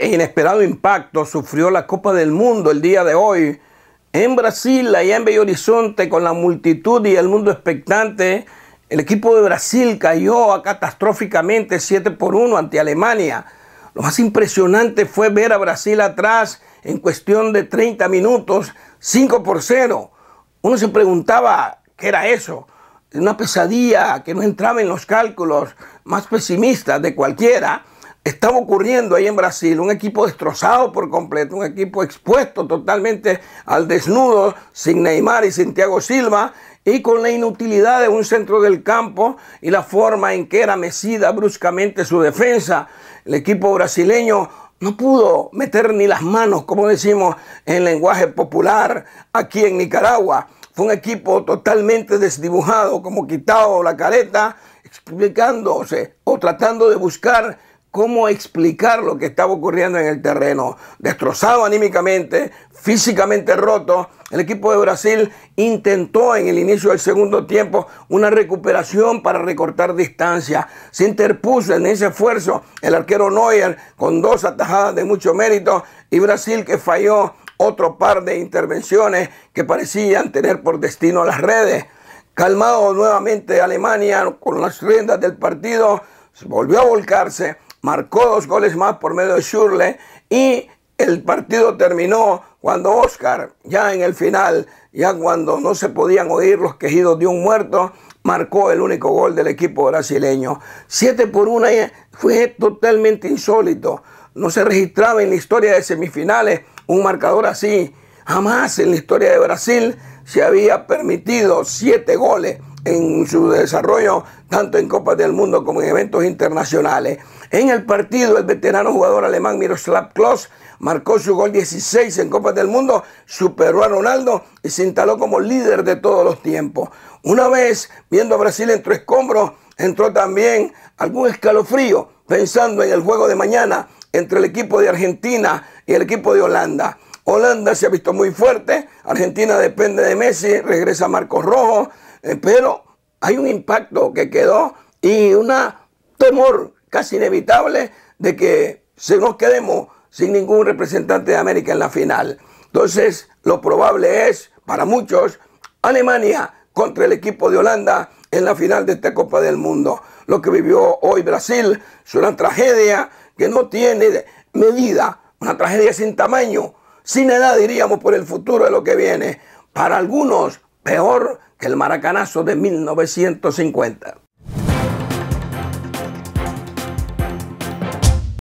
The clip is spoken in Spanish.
e inesperado impacto sufrió la Copa del Mundo el día de hoy. En Brasil, allá en Belo Horizonte, con la multitud y el mundo expectante, el equipo de Brasil cayó catastróficamente 7-1 ante Alemania. Lo más impresionante fue ver a Brasil atrás en cuestión de 30 minutos, 5-0. Uno se preguntaba, ¿qué era eso? Una pesadilla que no entraba en los cálculos más pesimistas de cualquiera. Estaba ocurriendo ahí en Brasil, un equipo destrozado por completo, un equipo expuesto totalmente al desnudo, sin Neymar y sin Thiago Silva, y con la inutilidad de un centro del campo y la forma en que era mecida bruscamente su defensa. El equipo brasileño no pudo meter ni las manos, como decimos en lenguaje popular, aquí en Nicaragua. Fue un equipo totalmente desdibujado, como quitado la careta, explicándose o tratando de buscar cómo explicar lo que estaba ocurriendo en el terreno. Destrozado anímicamente, físicamente roto, el equipo de Brasil intentó en el inicio del segundo tiempo una recuperación para recortar distancia. Se interpuso en ese esfuerzo el arquero Neuer con 2 atajadas de mucho mérito y Brasil que falló otro par de intervenciones que parecían tener por destino las redes. Calmado nuevamente Alemania con las riendas del partido, volvió a volcarse, marcó 2 goles más por medio de Schürrle y el partido terminó cuando Oscar, ya en el final, ya cuando no se podían oír los quejidos de un muerto, marcó el único gol del equipo brasileño. 7-1 fue totalmente insólito. No se registraba en la historia de semifinales un marcador así. Jamás en la historia de Brasil se había permitido 7 goles en su desarrollo, tanto en Copas del Mundo como en eventos internacionales. En el partido, el veterano jugador alemán Miroslav Klose marcó su gol 16 en Copas del Mundo, superó a Ronaldo y se instaló como líder de todos los tiempos. Una vez, viendo a Brasil entre escombros, entró también algún escalofrío pensando en el juego de mañana entre el equipo de Argentina y el equipo de Holanda. Holanda se ha visto muy fuerte, Argentina depende de Messi, regresa Marcos Rojo, pero hay un impacto que quedó y un temor casi inevitable de que nos quedemos sin ningún representante de América en la final. Entonces, lo probable es, para muchos, Alemania contra el equipo de Holanda en la final de esta Copa del Mundo. Lo que vivió hoy Brasil es una tragedia que no tiene medida, una tragedia sin tamaño, sin edad, diríamos, por el futuro de lo que viene. Para algunos, peor que el maracanazo de 1950.